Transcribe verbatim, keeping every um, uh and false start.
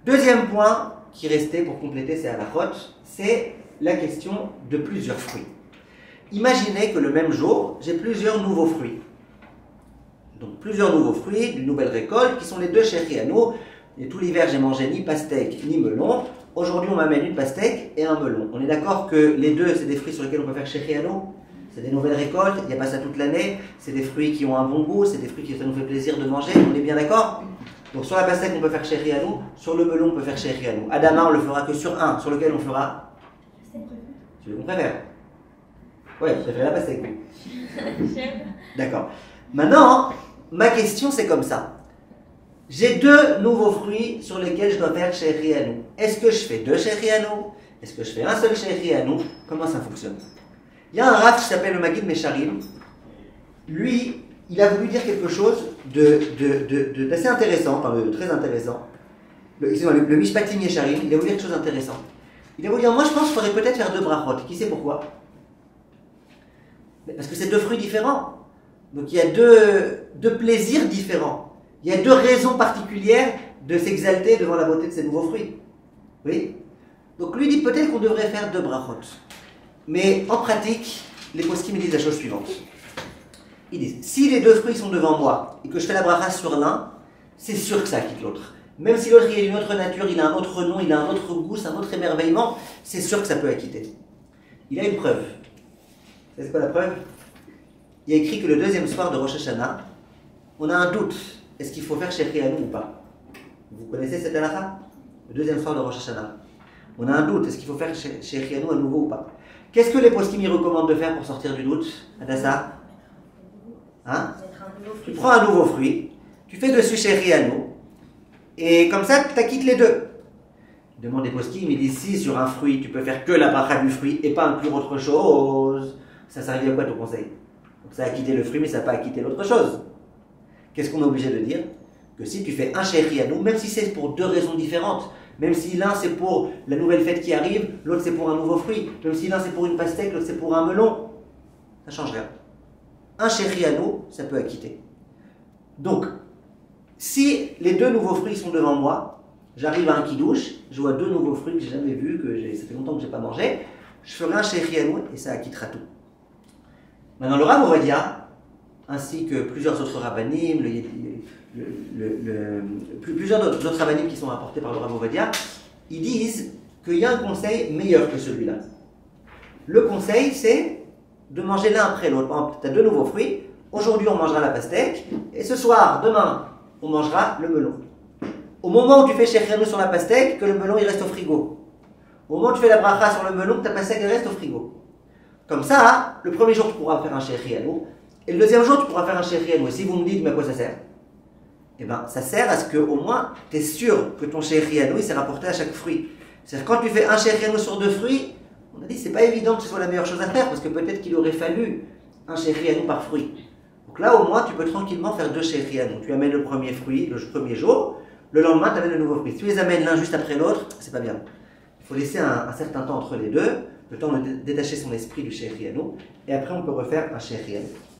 Deuxième point qui restait pour compléter ces halachot, c'est la question de plusieurs fruits. Imaginez que le même jour, j'ai plusieurs nouveaux fruits. Donc plusieurs nouveaux fruits d'une nouvelle récolte qui sont les deux chérianou. Et tout l'hiver, j'ai mangé ni pastèque ni melon. Aujourd'hui, on m'amène une pastèque et un melon. On est d'accord que les deux, c'est des fruits sur lesquels on peut faire chérianou. C'est des nouvelles récoltes, il n'y a pas ça toute l'année. C'est des fruits qui ont un bon goût, c'est des fruits qui ça nous fait plaisir de manger. On est bien d'accord? Donc sur la pastèque, on peut faire chérianou. Sur le melon, on peut faire chérianou. Adama, on le fera que sur un, sur lequel on fera celui qu'on préfère. Ouais, je préfère la pastèque. D'accord. Maintenant, ma question, c'est comme ça. J'ai deux nouveaux fruits sur lesquels je dois faire chérianou. Est-ce que je fais deux chérianou? Est-ce que je fais un seul chérianou? Comment ça fonctionne? Il y a un rav qui s'appelle le Maguid Mesharim. Lui, il a voulu dire quelque chose de, de, de, de, d'assez intéressant, enfin de très intéressant. Le, excusez-moi, le, le Mishpatim Yesharim, il a voulu dire quelque chose d'intéressant. Il a voulu dire, moi je pense qu'il faudrait peut-être faire deux brachot. Qui sait pourquoi? Parce que c'est deux fruits différents. Donc il y a deux, deux plaisirs différents. Il y a deux raisons particulières de s'exalter devant la beauté de ces nouveaux fruits. Oui? Donc lui dit peut-être qu'on devrait faire deux brachot. Mais en pratique, les poskim me disent la chose suivante. Ils disent, si les deux fruits sont devant moi et que je fais la bracha sur l'un, c'est sûr que ça quitte l'autre. Même si l'autre il est d'une autre nature, il a un autre nom, il a un autre goût, c'est un autre émerveillement, c'est sûr que ça peut acquitter. Il a une preuve. C'est quoi la preuve? Il y a écrit que le deuxième soir de Rosh Hashanah, on a un doute. Est-ce qu'il faut faire chérianou ou pas? Vous connaissez cette halakha? Le deuxième soir de Rosh Hashanah. On a un doute. Est-ce qu'il faut faire chérianou à nouveau ou pas? Qu'est-ce que les poskim y recommandent de faire pour sortir du doute? Adassa? Hein? Tu prends un nouveau fruit, tu fais dessus chérianou, et comme ça, tu acquittes les deux. Il demande des poskim, il dit si sur un fruit, tu peux faire que la bracha du fruit et pas inclure autre chose, ça servirait à quoi ton conseil? Donc ça a acquitté le fruit, mais ça n'a pas acquitté l'autre chose. Qu'est-ce qu'on est obligé de dire? Que si tu fais un chérianou, même si c'est pour deux raisons différentes, même si l'un c'est pour la nouvelle fête qui arrive, l'autre c'est pour un nouveau fruit, même si l'un c'est pour une pastèque, l'autre c'est pour un melon, ça change rien. Un chérianou, ça peut acquitter. Donc, si les deux nouveaux fruits sont devant moi, j'arrive à un kidouche, je vois deux nouveaux fruits que j'ai jamais vus, que j'ai, ça fait longtemps que je n'ai pas mangé, je ferai un chérianou et ça acquittera tout. Maintenant, le Rav Ovadia, ainsi que plusieurs autres rabbanim, le, le, le, le, plusieurs autres rabbanim qui sont rapportés par le Rav Ovadia, ils disent qu'il y a un conseil meilleur que celui-là. Le conseil, c'est de manger l'un après l'autre. Par exemple, tu as deux nouveaux fruits, aujourd'hui on mangera la pastèque, et ce soir, demain, on mangera le melon. Au moment où tu fais chérianou sur la pastèque, que le melon il reste au frigo. Au moment où tu fais la bracha sur le melon, que ta pastèque elle reste au frigo. Comme ça, le premier jour tu pourras faire un chérianou, et le deuxième jour tu pourras faire un chérianou. Et si vous me dites, mais à quoi ça sert? Eh bien, ça sert à ce que au moins tu es sûr que ton chérianou il s'est rapporté à chaque fruit. C'est-à-dire quand tu fais un chérianou sur deux fruits, on a dit c'est pas évident que ce soit la meilleure chose à faire, parce que peut-être qu'il aurait fallu un chérianou par fruit. Donc là, au moins, tu peux tranquillement faire deux chérianou. Tu amènes le premier fruit le premier jour, le lendemain, tu amènes le nouveau fruit. Si tu les amènes l'un juste après l'autre, c'est pas bien. Il faut laisser un, un certain temps entre les deux, le temps de détacher son esprit du chérianou, et après on peut refaire un chérianou.